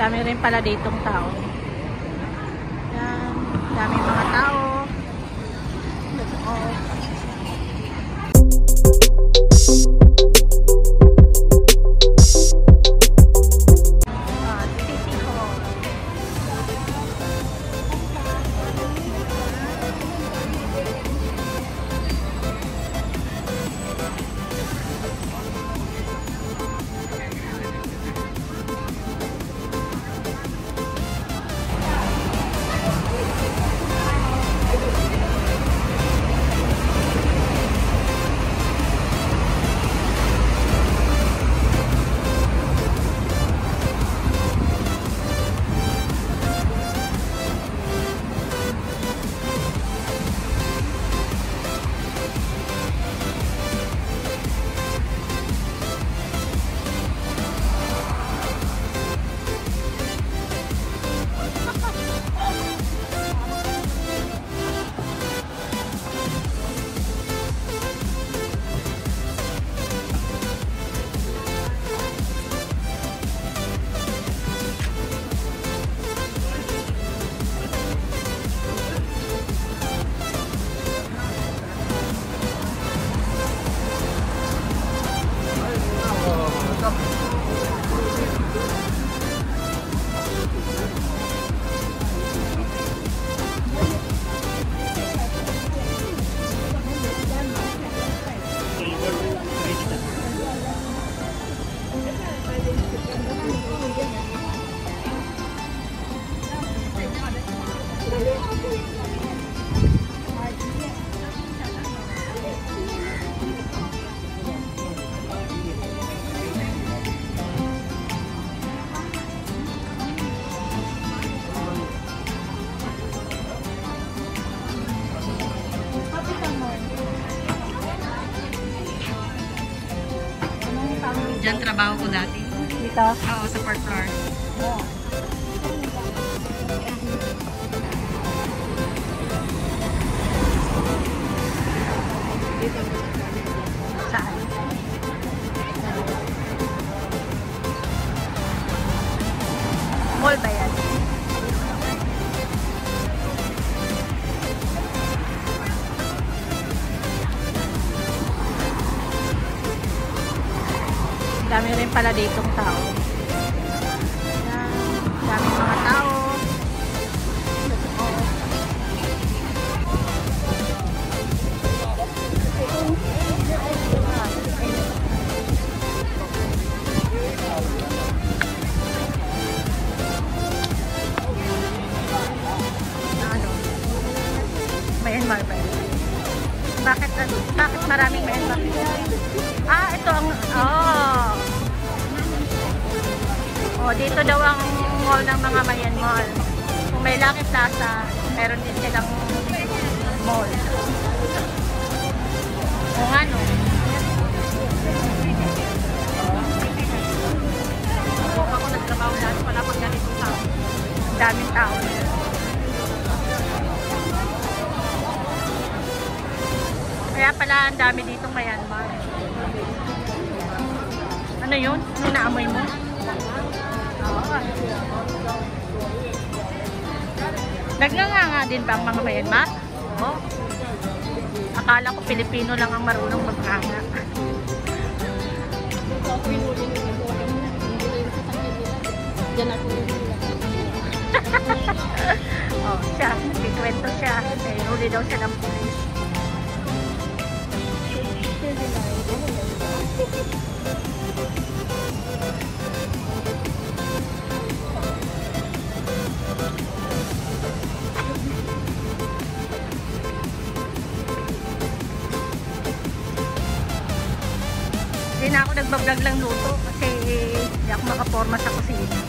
Dami rin pala ditong tao. Yan. Dami mga tao. Oh. Diyan trabaho ko dati. Dito? Oo, sa 4th floor. Oo. Saan? Mall ba yan? Dami rin pala ditong tao. Yan. Dami mga tao. Ano? Myanmar ba yun? Bakit maraming Myanmar? Ah, ito ang... Oh, dito daw ang mall ng mga Myanmar. Kung may Lucky Plaza, meron din silang mall. O nga no. Ako nagtrabaho dahil wala pang ganitong tao. Daming tao. Kaya pala ang dami ditong Myanmar. Ano yun? Ano naamoy mo? Nagnganga din ba ang mga Myanmar? Oo. Akala ko Pilipino lang ang marunong magnganga. Oh, siya. Nagkikwento siya. Huli daw siya ng pulis. Hindi na ako nagbablog lang luto kasi hindi ako makaporma sa kusina.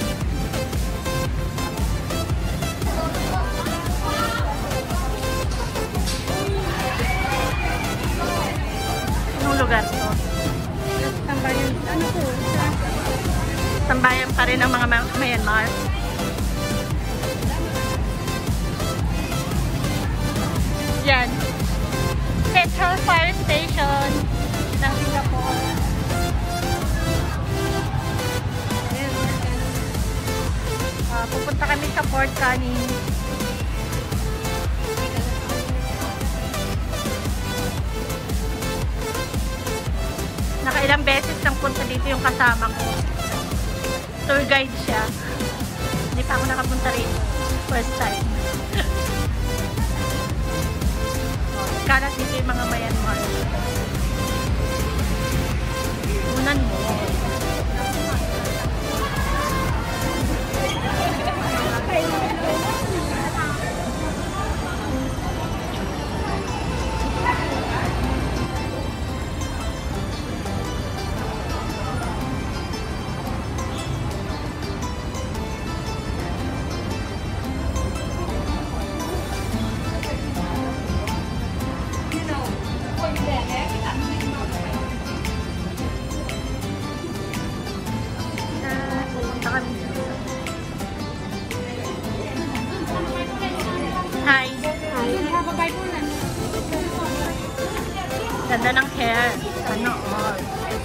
Anong lugar to? Tambayan. Ano po? Tambayan pa rin ang mga Myanmar. Yan. Central Fire Station ng Singapore. Pupunta kami sa Fort Canning. Nakailang beses nang punta dito yung kasama ko. Tour guide siya. Hindi pa ako nakapunta rito. First time. Kalat dito yung mga Myanmar. Unan mo. Hi. Ganda ng hair. Ano, all.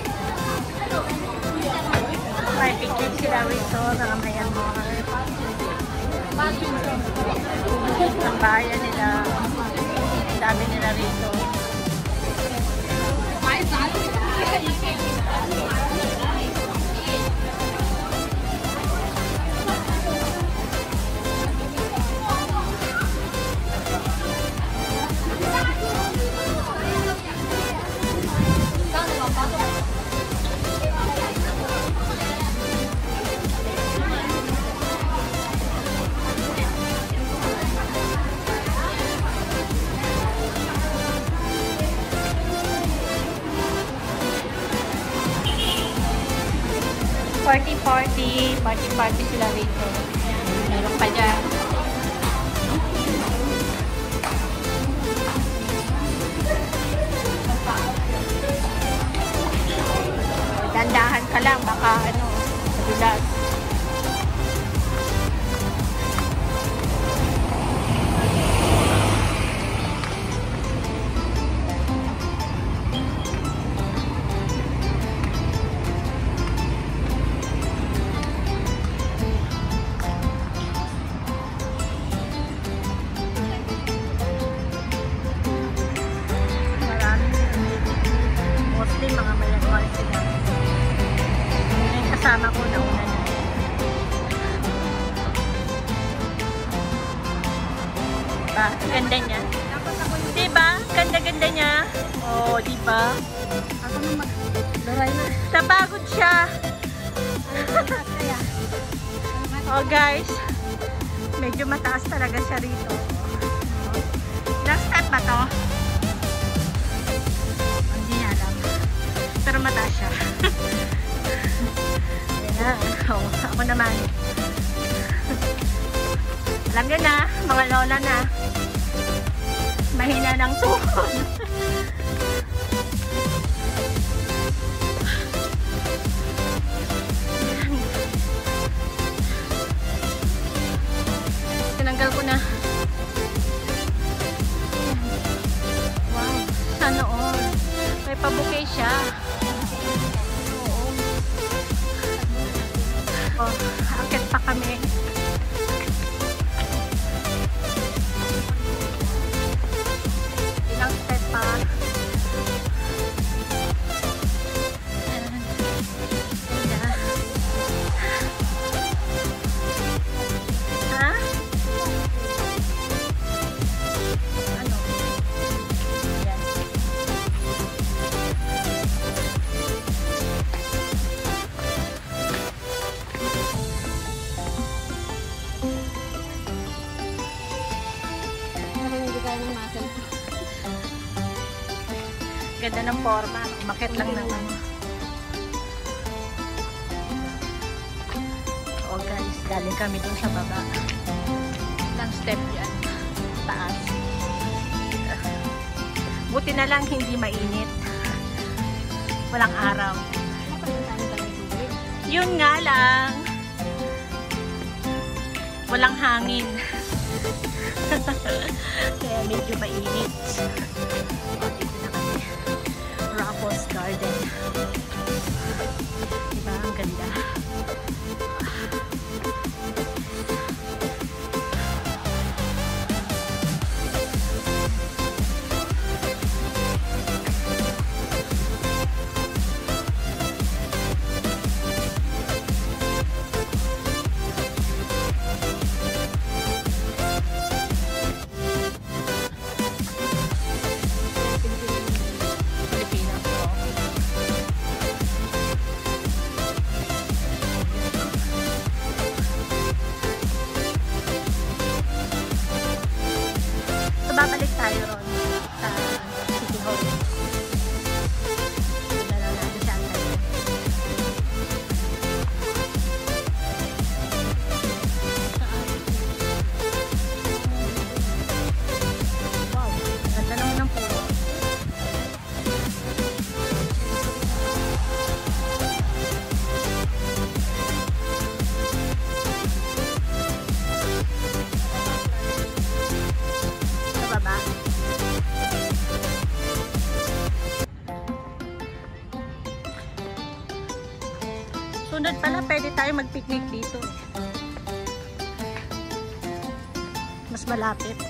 May picture sila rito na Myanmar. Ang bayan nila. Ang dami nila rito. Party sila rito. Meron pa dyan. Dandahan ka lang, baka ano, madulas. Mga Myanmar sila. Yung kasama ko na una na. Diba? Ganda niya. Diba? Ganda-ganda niya. Oo, diba? Ako na mag-doray na. Napagod siya. Oh guys, medyo mataas talaga siya rito. Last step ba to? Pero mataas siya. Ayan. Oh, ako naman. Alam nyo na, mga lola na. Mahina ng tuhod. Tinanggal ko na. Wow, sana all. May pa-bouquet siya. Oh, akit pa kami. Ilang step pa. Ha? Ano? Yan. Ganda ng forma. Umakit lang ng ano. Oh guys, galing kami dun sa baba. Ilang step yan. Taas. Buti na lang hindi mainit. Walang araw. Yun nga lang. Walang hangin. Kaya medyo mainit. Dito na kami. Raffles Garden. Diba? Ang ganda. susunod pala, pwede tayo mag-picnic dito. Mas malapit.